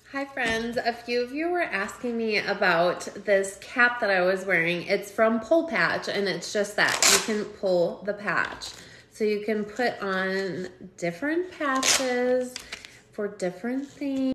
Hi friends, a few of you were asking me about this cap that I was wearing. It's from Pull Patch, and it's just that you can pull the patch. So you can put on different patches for different things.